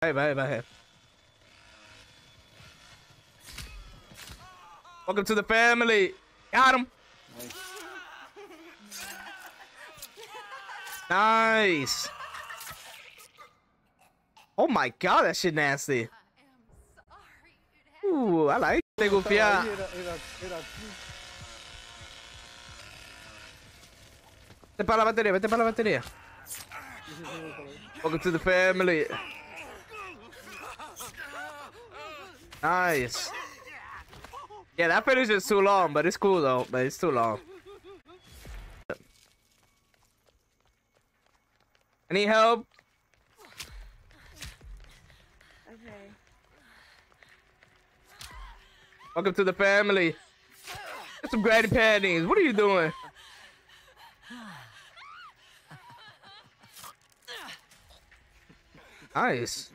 Bye. Welcome to the family. Got him. Nice. Oh my god, that shit nasty. Ooh, I like it. Gufia. Vete para la batería, Welcome to the family. Nice. Yeah, that finish is too long, but it's cool though. But it's too long. Any help? Okay. Welcome to the family. Get some granny panties. What are you doing? Nice.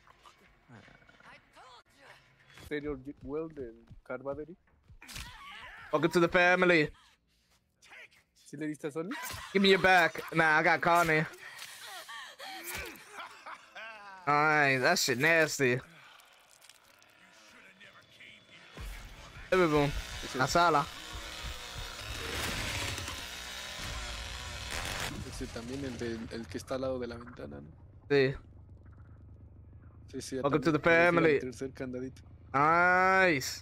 Well, the car battery. Welcome to the family. ¿Sí le diste a Sony? Give me your back. Nah, I got Connie. Alright, that shit nasty. Living room. La sala. Ese también, el que está al lado de la ventana, ¿no? Sí. Sí, Welcome to the family. El tercer candadito. Nice.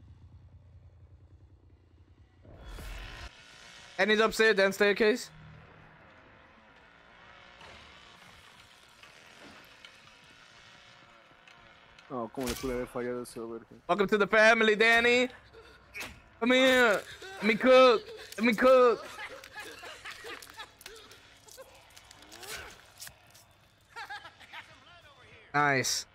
And he's upstairs, down staircase. Oh, cómo le pude haber fallado ese overhead. Welcome to the family, Danny. Come here. Let me cook. Let me cook. Nice.